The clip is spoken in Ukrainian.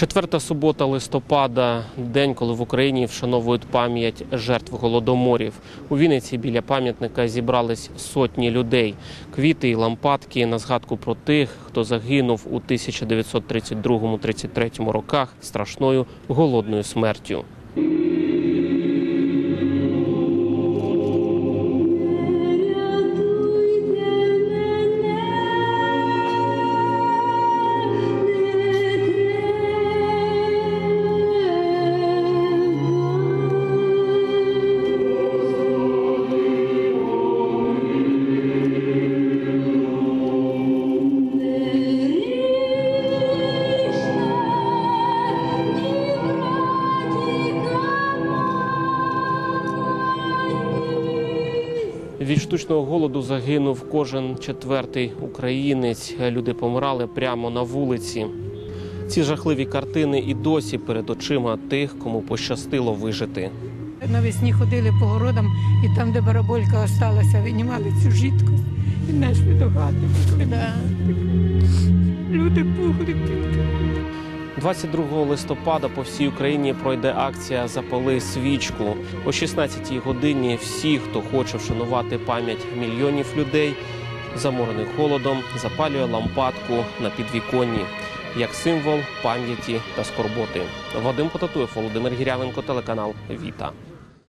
Четверта субота листопада – день, коли в Україні вшановують пам'ять жертв голодоморів. У Вінниці біля пам'ятника зібрались сотні людей. Квіти і лампадки на згадку про тих, хто загинув у 1932-33 роках страшною голодною смертю. Від штучного голоду загинув кожен четвертий українець. Люди помирали прямо на вулиці. Ці жахливі картини і досі перед очима тих, кому пощастило вижити. Навесні ходили по городам і там, де бараболька залишилася, винімали цю жидкость і несли до хати. Люди пухли. 22 листопада по всій Україні пройде акція «Запали свічку». О 16-й годині всі, хто хоче вшанувати пам'ять мільйонів людей, заморених голодом, запалює лампадку на підвіконні, як символ пам'яті та скорботи. Вадим Потатуєв, Володимир Гірявенко, телеканал «Віта».